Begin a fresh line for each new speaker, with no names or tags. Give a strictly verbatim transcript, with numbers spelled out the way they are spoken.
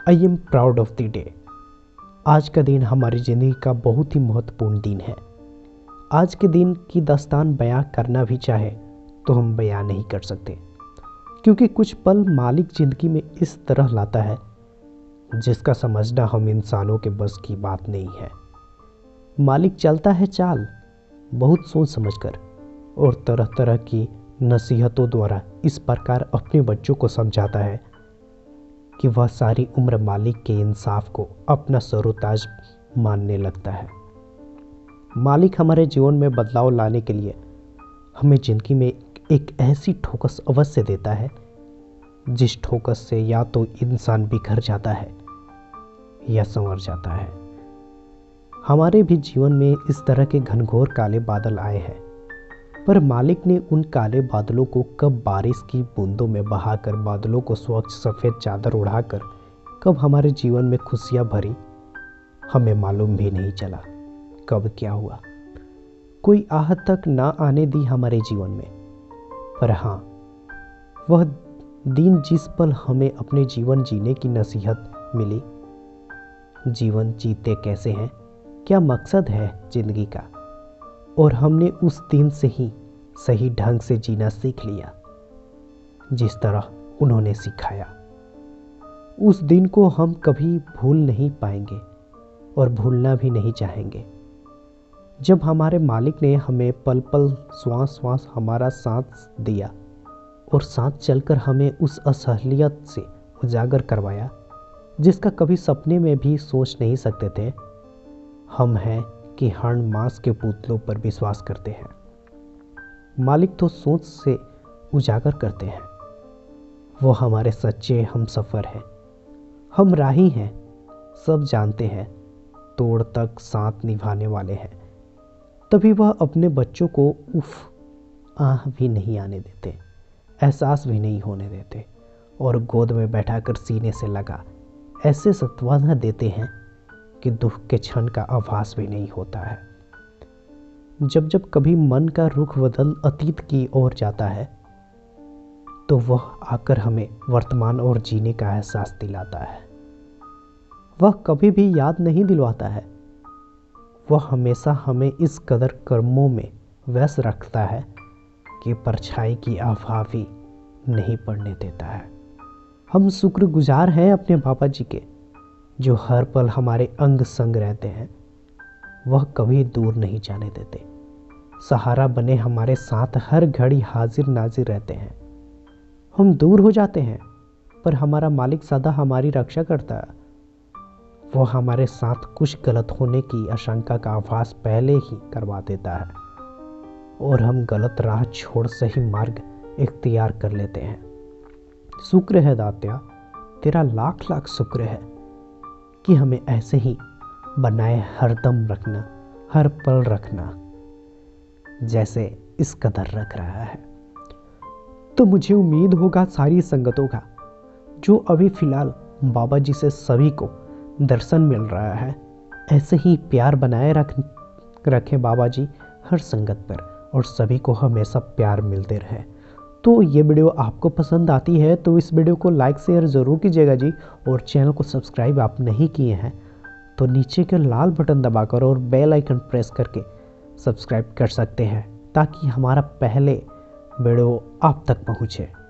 I am proud of the day. आज का दिन हमारी ज़िंदगी का बहुत ही महत्वपूर्ण दिन है। आज के दिन की दास्तान बयां करना भी चाहे तो हम बयां नहीं कर सकते, क्योंकि कुछ पल मालिक ज़िंदगी में इस तरह लाता है जिसका समझना हम इंसानों के बस की बात नहीं है। मालिक चलता है चाल बहुत सोच समझकर और तरह तरह की नसीहतों द्वारा इस प्रकार अपने बच्चों को समझाता है कि वह सारी उम्र मालिक के इंसाफ को अपना सरोताज मानने लगता है। मालिक हमारे जीवन में बदलाव लाने के लिए हमें ज़िंदगी में एक ऐसी ठोकर अवश्य देता है जिस ठोकर से या तो इंसान बिखर जाता है या संवर जाता है। हमारे भी जीवन में इस तरह के घनघोर काले बादल आए हैं, पर मालिक ने उन काले बादलों को कब बारिश की बूंदों में बहाकर बादलों को स्वच्छ सफ़ेद चादर उड़ाकर कब हमारे जीवन में खुशियाँ भरी, हमें मालूम भी नहीं चला कब क्या हुआ। कोई आहत तक ना आने दी हमारे जीवन में, पर हाँ, वह दिन जिस पल हमें अपने जीवन जीने की नसीहत मिली, जीवन जीते कैसे हैं, क्या मकसद है ज़िंदगी का, और हमने उस दिन से ही सही ढंग से जीना सीख लिया जिस तरह उन्होंने सिखाया। उस दिन को हम कभी भूल नहीं पाएंगे और भूलना भी नहीं चाहेंगे, जब हमारे मालिक ने हमें पल पल श्वास श्वास हमारा साथ दिया और साथ चलकर हमें उस असहलियत से उजागर करवाया जिसका कभी सपने में भी सोच नहीं सकते थे। हम हैं कि हर मांस के पुतलों पर विश्वास करते हैं। मालिक तो सोच से उजागर करते हैं। वो हमारे सच्चे हम सफ़र हैं, हम राही हैं, सब जानते हैं, तोड़ तक साथ निभाने वाले हैं। तभी वह अपने बच्चों को उफ आह भी नहीं आने देते, एहसास भी नहीं होने देते, और गोद में बैठाकर सीने से लगा ऐसे सांत्वना देते हैं कि दुख के क्षण का आभास भी नहीं होता है। जब जब कभी मन का रुख बदल अतीत की ओर जाता है तो वह आकर हमें वर्तमान और जीने का एहसास दिलाता है। वह कभी भी याद नहीं दिलवाता है, वह हमेशा हमें इस कदर कर्मों में व्यस्त रखता है कि परछाई की आभा भी नहीं पड़ने देता है। हम शुक्रगुजार हैं अपने बाबा जी के, जो हर पल हमारे अंग संग रहते हैं। वह कभी दूर नहीं जाने देते, सहारा बने हमारे साथ हर घड़ी हाजिर नाजिर रहते हैं। हम दूर हो जाते हैं पर हमारा मालिक सदा हमारी रक्षा करता है। वह हमारे साथ कुछ गलत होने की आशंका का आभास पहले ही करवा देता है और हम गलत राह छोड़ सही मार्ग इख्तियार कर लेते हैं। शुक्र है दात्या, तेरा लाख लाख शुक्र है कि हमें ऐसे ही बनाए हर दम रखना, हर पल रखना जैसे इस कदर रख रहा है। तो मुझे उम्मीद होगा सारी संगतों का, जो अभी फ़िलहाल बाबा जी से सभी को दर्शन मिल रहा है, ऐसे ही प्यार बनाए रख रखें बाबा जी हर संगत पर, और सभी को हमेशा प्यार मिलते रहे। तो ये वीडियो आपको पसंद आती है तो इस वीडियो को लाइक शेयर ज़रूर कीजिएगा जी, और चैनल को सब्सक्राइब आप नहीं किए हैं तो नीचे के लाल बटन दबाकर और बेल आइकन प्रेस करके सब्सक्राइब कर सकते हैं, ताकि हमारा पहले वीडियो आप तक पहुँचे।